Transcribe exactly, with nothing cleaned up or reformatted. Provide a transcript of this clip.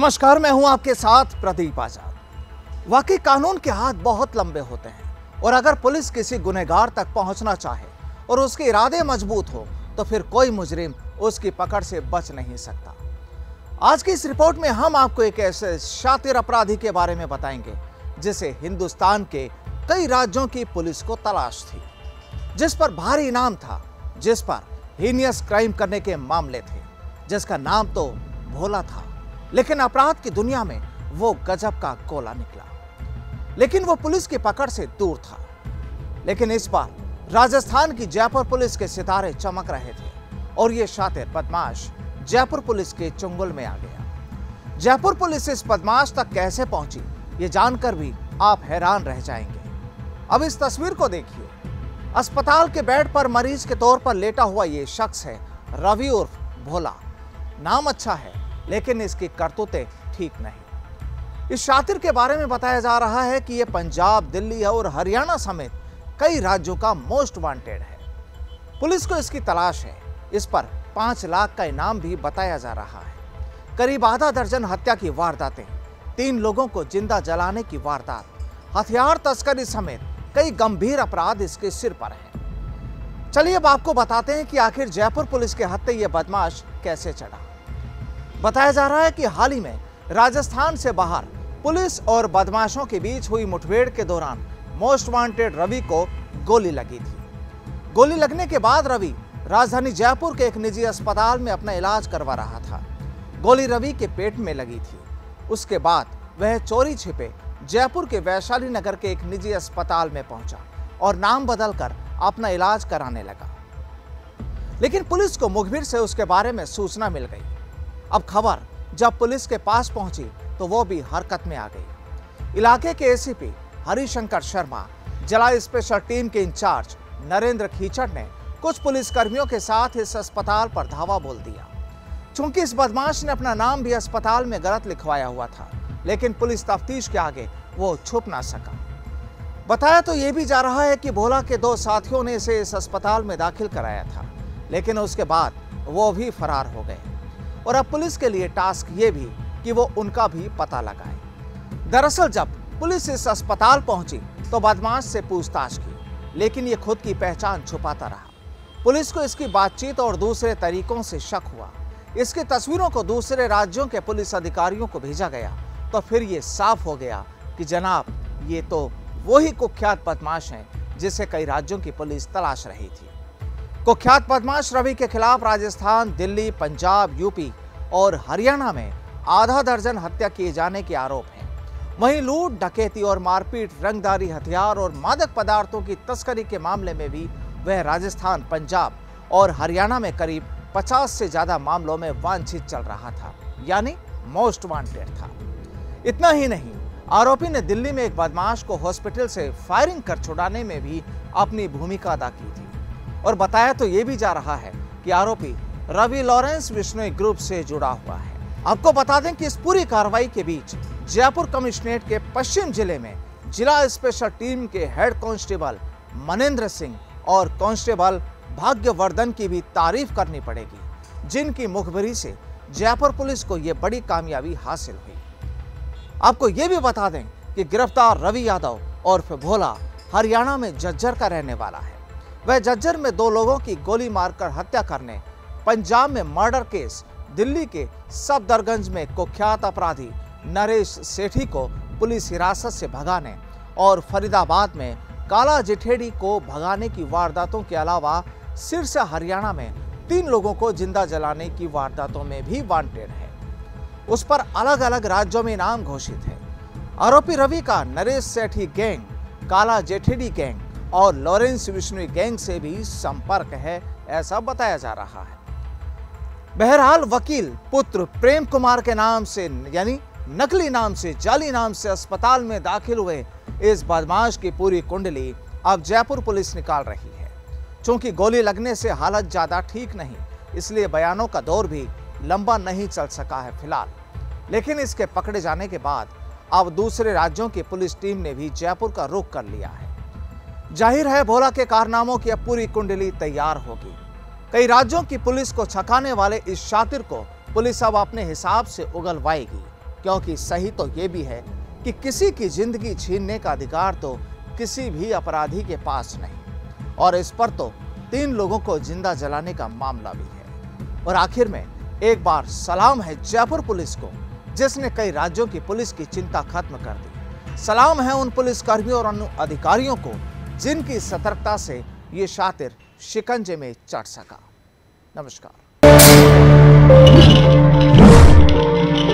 नमस्कार, मैं हूं आपके साथ प्रदीप आजाद। वाकई कानून के हाथ बहुत लंबे होते हैं और अगर पुलिस किसी गुनहगार तक पहुंचना चाहे और उसके इरादे मजबूत हो तो फिर कोई मुजरिम उसकी पकड़ से बच नहीं सकता। आज की इस रिपोर्ट में हम आपको एक ऐसे शातिर अपराधी के बारे में बताएंगे जिसे हिंदुस्तान के कई राज्यों की पुलिस को तलाश थी, जिस पर भारी इनाम था, जिस पर हीनियस क्राइम करने के मामले थे, जिसका नाम तो भोला था, लेकिन अपराध की दुनिया में वो गजब का गोला निकला। लेकिन वो पुलिस की पकड़ से दूर था। लेकिन इस बार राजस्थान की जयपुर पुलिस के सितारे चमक रहे थे और ये शातिर बदमाश जयपुर पुलिस के चंगुल में आ गया। जयपुर पुलिस इस बदमाश तक कैसे पहुंची, ये जानकर भी आप हैरान रह जाएंगे। अब इस तस्वीर को देखिए। अस्पताल के बेड पर मरीज के तौर पर लेटा हुआ ये शख्स है रवि उर्फ भोला। नाम अच्छा है लेकिन इसकी करतूतें ठीक नहीं। इस शातिर के बारे में बताया जा रहा है कि यह पंजाब, दिल्ली और हरियाणा समेत कई राज्यों का मोस्ट वांटेड है। पुलिस को इसकी तलाश है। इस पर पांच लाख का इनाम भी बताया जा रहा है। करीब आधा दर्जन हत्या की वारदातें, तीन लोगों को जिंदा जलाने की वारदात, हथियार तस्करी समेत कई गंभीर अपराध इसके सिर पर हैं। चलिए अब आपको बताते हैं कि आखिर जयपुर पुलिस के हत्थे ये बदमाश कैसे चढ़ा। बताया जा रहा है कि हाल ही में राजस्थान से बाहर पुलिस और बदमाशों के बीच हुई मुठभेड़ के दौरान मोस्ट वांटेड रवि को गोली लगी थी। गोली लगने के बाद रवि राजधानी जयपुर के एक निजी अस्पताल में अपना इलाज करवा रहा था। गोली रवि के पेट में लगी थी। उसके बाद वह चोरी छिपे जयपुर के वैशाली नगर के एक निजी अस्पताल में पहुंचा और नाम बदलकर अपना इलाज कराने लगा। लेकिन पुलिस को मुखबिर से उसके बारे में सूचना मिल गई। अब खबर जब पुलिस के पास पहुंची तो वो भी हरकत में आ गई। इलाके के एसीपी हरिशंकर शर्मा, जिला स्पेशल टीम के इंचार्ज नरेंद्र खीचड़ ने कुछ पुलिसकर्मियों के साथ इस अस्पताल पर धावा बोल दिया। चूंकि इस बदमाश ने अपना नाम भी अस्पताल में गलत लिखवाया हुआ था, लेकिन पुलिस तफ्तीश के आगे वो छुप ना सका। बताया तो ये भी जा रहा है कि भोला के दो साथियों ने इसे इस अस्पताल में दाखिल कराया था, लेकिन उसके बाद वो भी फरार हो गए और अब पुलिस के लिए टास्क ये भी कि वो उनका भी पता लगाए। दरअसल जब पुलिस इस अस्पताल पहुंची तो बदमाश से पूछताछ की, लेकिन ये खुद की पहचान छुपाता रहा। पुलिस को इसकी बातचीत और दूसरे तरीकों से शक हुआ। इसकी तस्वीरों को दूसरे राज्यों के पुलिस अधिकारियों को भेजा गया तो फिर ये साफ हो गया कि जनाब ये तो वही कुख्यात बदमाश हैं जिसे कई राज्यों की पुलिस तलाश रही थी। कुख्यात बदमाश रवि के खिलाफ राजस्थान, दिल्ली, पंजाब, यूपी और हरियाणा में आधा दर्जन हत्या किए जाने के आरोप हैं। वहीं लूट, डकैती और मारपीट, रंगदारी, हथियार और मादक पदार्थों की तस्करी के मामले में भी वह राजस्थान, पंजाब और हरियाणा में करीब पचास से ज्यादा मामलों में वांछित चल रहा था, यानी मोस्ट वांटेड था। इतना ही नहीं, आरोपी ने दिल्ली में एक बदमाश को हॉस्पिटल से फायरिंग कर छुड़ाने में भी अपनी भूमिका अदा की थी। और बताया तो ये भी जा रहा है कि आरोपी रवि लॉरेंस विश्नोई ग्रुप से जुड़ा हुआ है। आपको बता दें कि इस पूरी कार्रवाई के बीच जयपुर कमिश्नरेट के पश्चिम जिले में जिला स्पेशल टीम के हेड कांस्टेबल मनेंद्र सिंह और कांस्टेबल भाग्यवर्धन की भी तारीफ करनी पड़ेगी, जिनकी मुखबिरी से जयपुर पुलिस को यह बड़ी कामयाबी हासिल हुई। आपको ये भी बता दें कि गिरफ्तार रवि यादव उर्फ भोला हरियाणा में झज्जर का रहने वाला है। वह झज्जर में दो लोगों की गोली मारकर हत्या करने, पंजाब में मर्डर केस, दिल्ली के सफदरगंज में कुख्यात अपराधी नरेश सेठी को पुलिस हिरासत से भगाने और फरीदाबाद में काला जिठेड़ी को भगाने की वारदातों के अलावा सिरसा हरियाणा में तीन लोगों को जिंदा जलाने की वारदातों में भी वांटेड है। उस पर अलग अलग राज्यों में इनाम घोषित है। आरोपी रवि का नरेश सेठी गैंग, काला जेठेडी गैंग और लॉरेंस विश्नोई गैंग से भी संपर्क है, ऐसा बताया जा रहा है। बहरहाल वकील पुत्र प्रेम कुमार के नाम से, यानी नकली नाम से, जाली नाम से अस्पताल में दाखिल हुए इस बदमाश की पूरी कुंडली अब जयपुर पुलिस निकाल रही है। चूंकि गोली लगने से हालत ज्यादा ठीक नहीं, इसलिए बयानों का दौर भी लंबा नहीं चल सका है फिलहाल। लेकिन इसके पकड़े जाने के बाद अब दूसरे राज्यों की पुलिस टीम ने भी जयपुर का रुख कर लिया है। जाहिर है भोला के कारनामों की अब पूरी कुंडली तैयार होगी। कई राज्यों की पुलिस को छकाने वाले इस शातिर को पुलिस अब अपने हिसाब से उगलवाएगी। क्योंकि सही तो ये भी है कि किसी की जिंदगी छीनने का अधिकार तो किसी भी अपराधी के पास नहीं, और इस पर तो तीन लोगों को जिंदा जलाने का मामला भी है। और आखिर में एक बार सलाम है जयपुर पुलिस को, जिसने कई राज्यों की पुलिस की चिंता खत्म कर दी। सलाम है उन पुलिसकर्मियों और उन अधिकारियों को जिनकी सतर्कता से ये शातिर शिकंजे में चढ़ सका। नमस्कार।